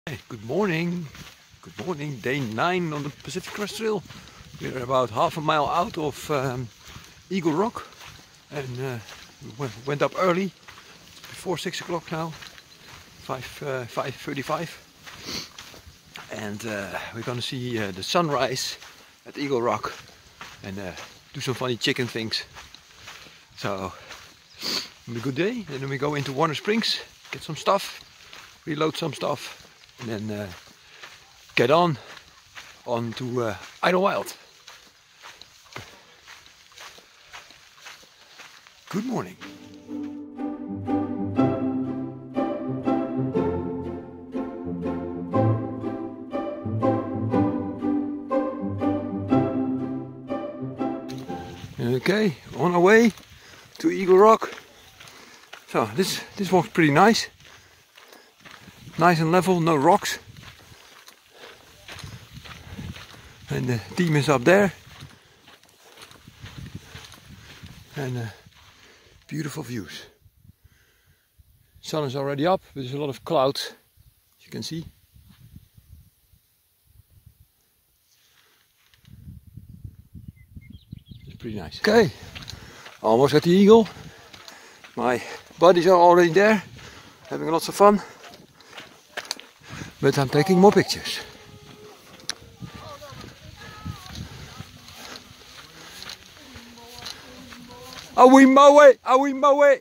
Hey, good morning. Good morning. Day 9 on the Pacific Crest Trail. We're about half a mile out of Eagle Rock, and we went up early, before 6 o'clock now, 5:35, and we're gonna see the sunrise at Eagle Rock and do some funny chicken things. So it'll be a good day, and then we go into Warner Springs, get some stuff, reload some stuff, and then get on to Idlewild. Good morning. Okay, on our way to Eagle Rock. So this walk's pretty nice. Nice and level, no rocks. And the team is up there. And beautiful views. Sun is already up, but there's a lot of clouds, as you can see. It's pretty nice. Okay, almost at the Eagle. My buddies are already there, having lots of fun. But I'm taking more pictures. Awi mawe, awi mawe.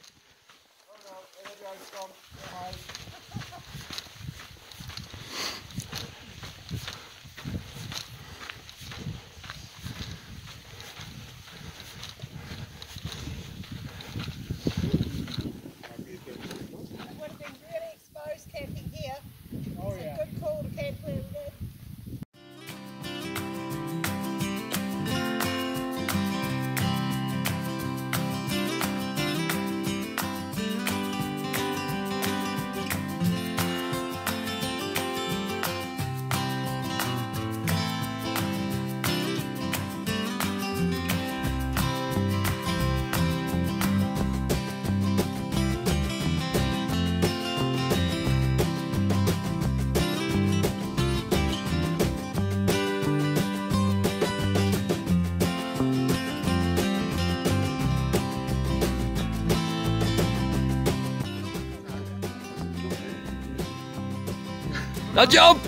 Now jump!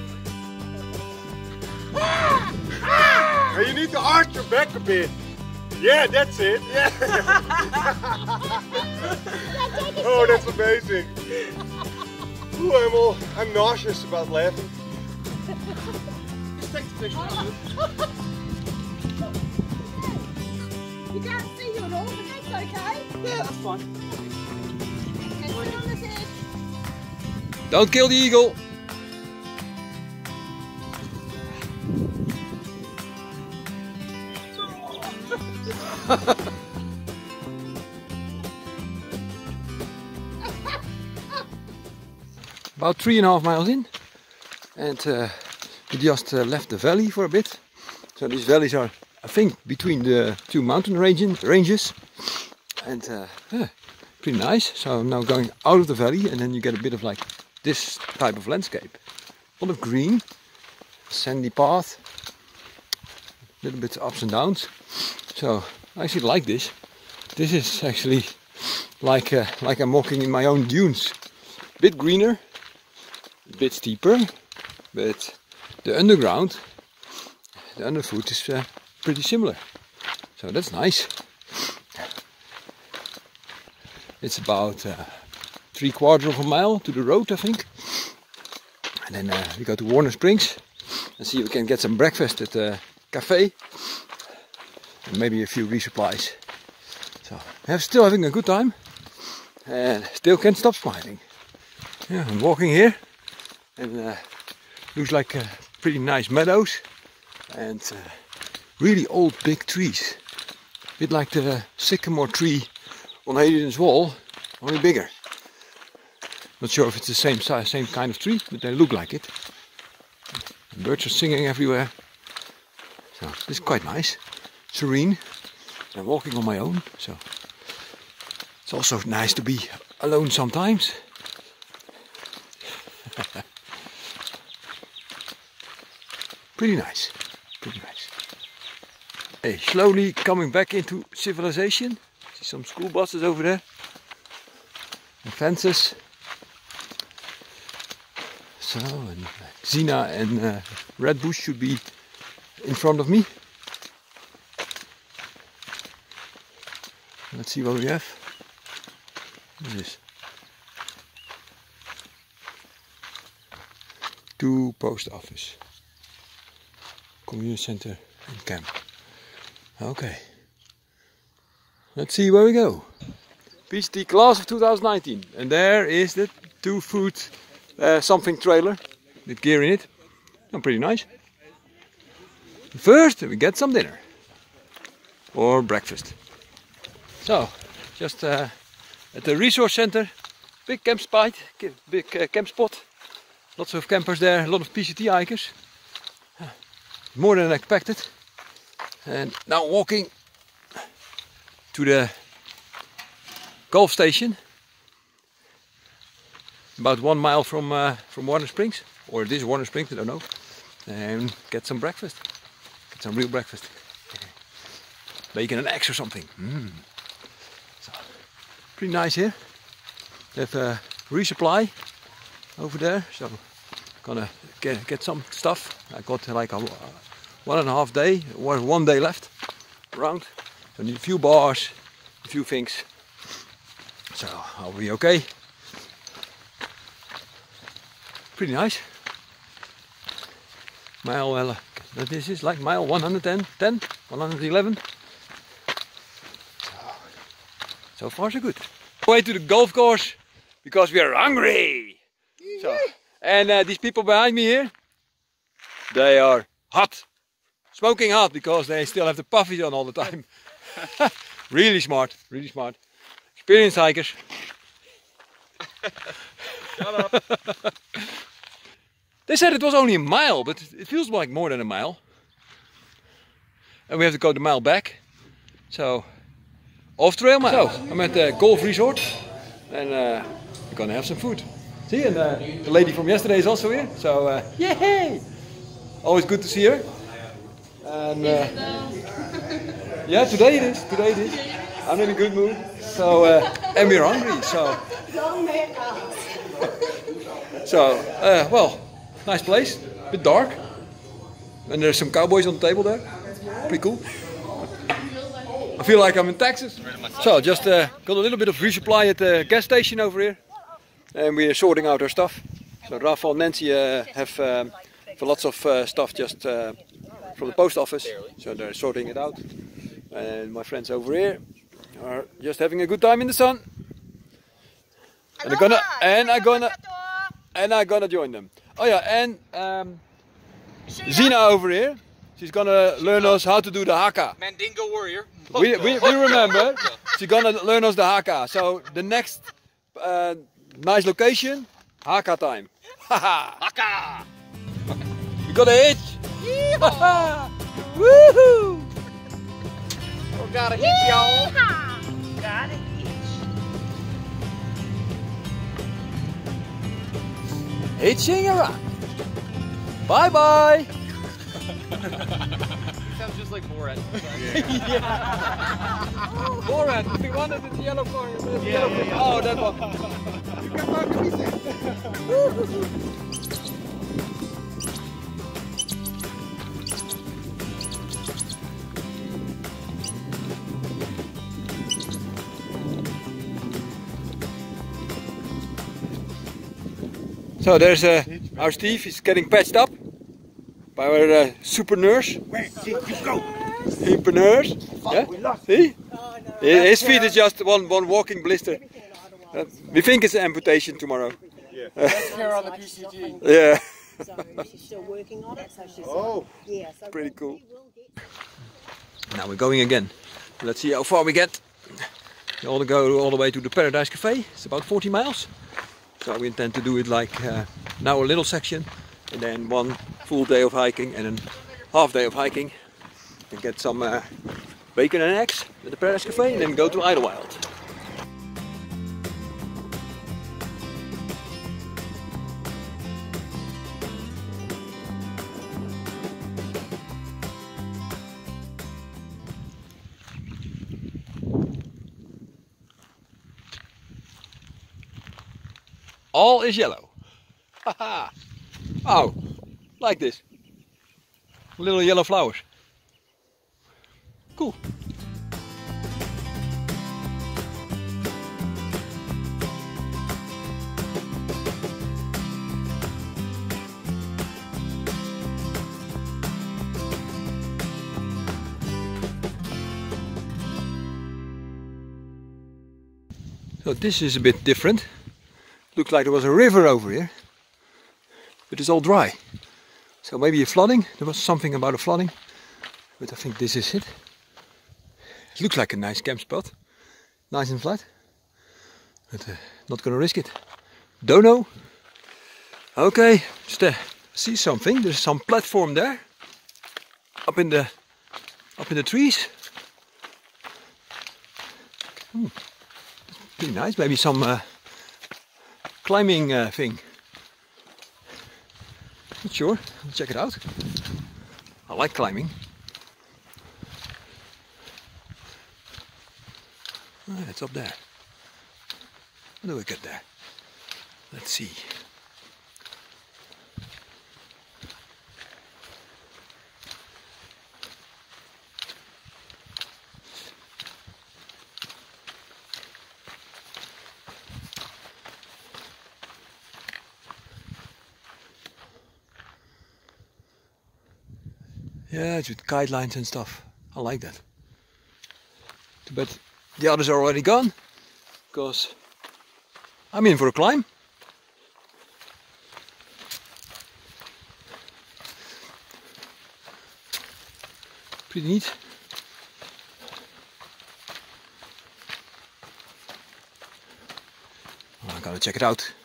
Hey, you need to arch your back a bit. Yeah, that's it. Yeah. Oh, that's amazing. Ooh, I'm nauseous about laughing. Just take the picture. You can't see you at all, but that's okay. Yeah, that's fine. And sit on this edge. Don't kill the eagle! About 3.5 miles in, and we just left the valley for a bit. So these valleys are, I think, between the two mountain ranges, and yeah, pretty nice. So I'm now going out of the valley, and then you get a bit of like this type of landscape. A lot of green, sandy path, a little bit ups and downs. So I actually like this. This is actually like I'm walking in my own dunes. A bit greener, a bit steeper, but the underground, the underfoot is pretty similar. So that's nice. It's about 3/4 of a mile to the road, I think. And then we go to Warner Springs and see if we can get some breakfast at the cafe. And maybe a few resupplies. So I'm still having a good time and still can't stop smiling. Yeah, I'm walking here and looks like pretty nice meadows and really old big trees. A bit like the sycamore tree on Hayden's Wall, only bigger. Not sure if it's the same size, same kind of tree, but they look like it. And birds are singing everywhere. So this is quite nice. Serene. I'm walking on my own, so it's also nice to be alone sometimes. Pretty nice, pretty nice. Hey, slowly coming back into civilization. See some school buses over there. And fences. So, and Xena and Red Bush should be in front of me. Let's see what we have. What is this? 2 post office. Community center and camp. Okay. Let's see where we go. PCT class of 2019. And there is the 2 food something trailer with gear in it. And pretty nice. First we get some dinner. Or breakfast. So, just at the resource center. Big camp spot. Big camp spot. Lots of campers there. A lot of PCT hikers. More than expected. And now walking to the golf station, about 1 mile from Warner Springs, or it is Warner Springs, I don't know, and get some breakfast, get some real breakfast, bacon and eggs or something. So, pretty nice here. They have a resupply over there, so gonna get some stuff. I got like a 1.5 day, or 1 day left around. So I need a few bars, a few things. So I'll be okay. Pretty nice. Mile, this is like mile 110, 111. So far so good. Way to the golf course because we are hungry. So, and these people behind me here, they are hot. Smoking hot because they still have the puffies on all the time. Really smart, really smart. Experienced hikers. Shut up. They said it was only a mile, but it feels like more than a mile. And we have to go the mile back. So, off trail mile. So, I'm at the golf resort and we're gonna have some food. See, and the lady from yesterday is also here. So, yay! Always good to see her. And yeah, today it is. Today it is. I'm in a good mood. So and we're hungry. So Don't make us. so well, nice place. A bit dark. And there's some cowboys on the table there. Pretty cool. I feel like I'm in Texas. So just got a little bit of resupply at the gas station over here, and we're sorting out our stuff. So Rafa and Nancy have lots of stuff just from the post office, so they're sorting it out. And my friends over here are just having a good time in the sun. And I'm gonna join them. Oh yeah, and Xena over here, she's gonna learn us how to do the haka. Mandingo warrior. We remember. She's gonna learn us the haka. So the next nice location, haka time. Haka! We got a hitch. Woohoo! Oh, got a hitch, y'all. Got it. Hitching around. Bye bye. Sounds just like Borat. Borat, the one that is yellow car. Yeah. Oh, that one. So there's our Steve. He's getting patched up by our super nurse. Super nurse. Yeah? See? His feet is just one walking blister. We think it's an amputation tomorrow. Yeah. Let's care on the PCT. Yeah. So she's still working on it. So she's yeah. So Pretty cool. we will get. Now we're going again. Let's see how far we get. We all go all the way to the Paradise Cafe. It's about 40 miles. So we intend to do it like now a little section, and then 1 full day of hiking and then half day of hiking, and get some bacon and eggs at the Paradise Cafe, and then go to Idlewild. All is yellow. Haha. Oh, like this. Little yellow flowers. Cool. So this is a bit different. Looks like there was a river over here, but it's all dry. So maybe a flooding. There was something about a flooding, but I think this is it. It looks like a nice camp spot, nice and flat, but not gonna risk it. Don't know. Okay, just see something. There's some platform there, up in the trees. Pretty nice. Maybe some climbing thing. Not sure. I'll check it out. I like climbing. Ah, it's up there. How do we get there? Let's see. Yeah, it's with guidelines and stuff. I like that. But the others are already gone, because I'm in for a climb. Pretty neat. I gotta check it out.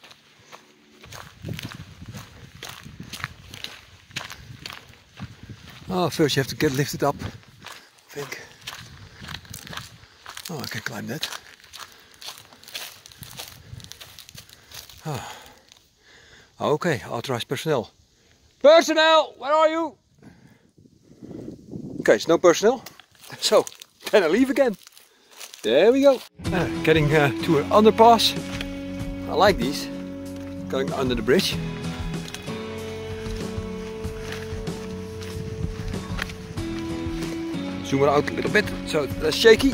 Oh, first you have to get lifted up, I think. Oh, I can climb that. Oh. Okay, authorized personnel. Personnel, where are you? Okay, it's no personnel. So, can I leave again? There we go. Getting to an underpass. I like these. Going under the bridge. Zoom it out a little bit, so it's less shaky.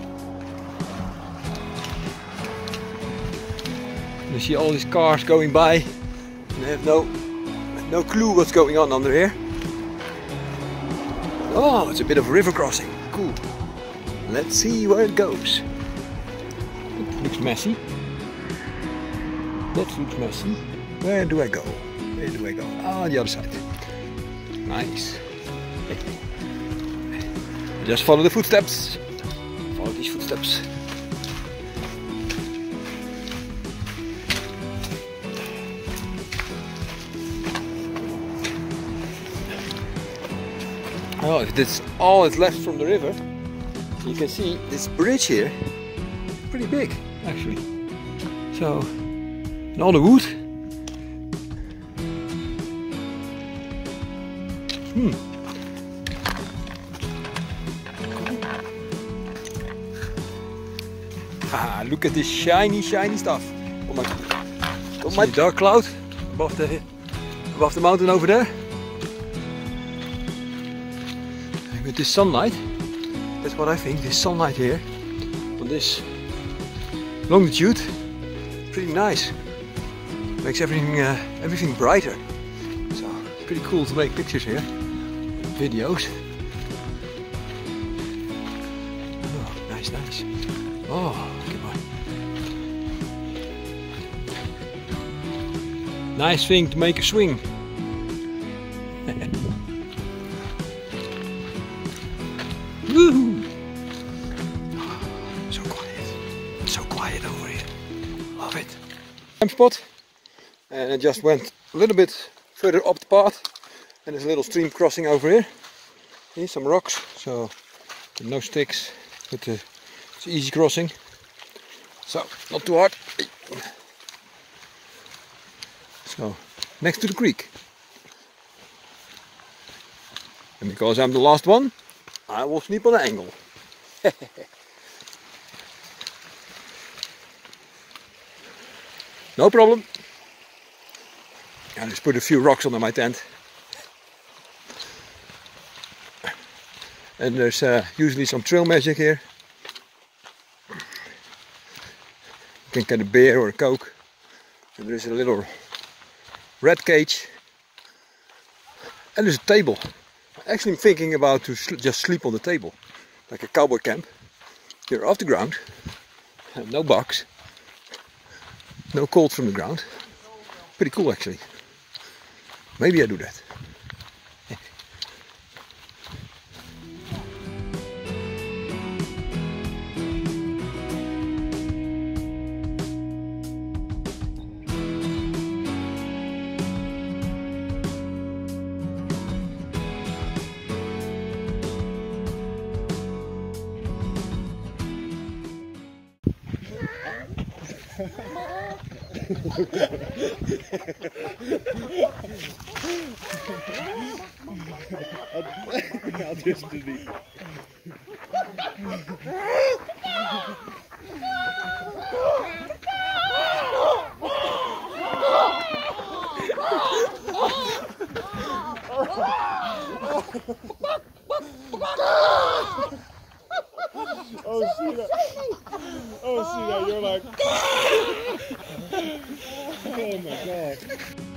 You see all these cars going by, and they have no clue what's going on under here. Oh, it's a bit of a river crossing. Cool. Let's see where it goes. It looks messy. That looks messy. Where do I go? Where do I go? Ah, the other side. Nice. Just follow the footsteps. Follow these footsteps. Oh, if that's all that's left from the river, you can see this bridge here, pretty big actually. So, and all the wood. Ah, look at this shiny stuff. Oh my dark cloud above the mountain over there. And with this sunlight, that's what I think, this sunlight here on this longitude, pretty nice. Makes everything brighter. So pretty cool to make pictures here, videos. Oh, nice. Oh, come on. Nice thing to make a swing. Woohoo! So quiet over here. Love it. Camp spot, and I just went a little bit further up the path, and there's a little stream crossing over here. Here's some rocks, so no sticks, but it's easy crossing, so not too hard. So next to the creek, and because I'm the last one, I will sleep on an angle. No problem. I just put a few rocks under my tent. And there's usually some trail magic here. You can get a beer or a coke. And there's a little rat cage. And there's a table. Actually, I'm thinking about to just sleep on the table. Like a cowboy camp. You're off the ground. No box. No cold from the ground. Pretty cool actually. Maybe I do that. I'll just delete. Oh, see that. Oh, see that. You're like. Oh my God.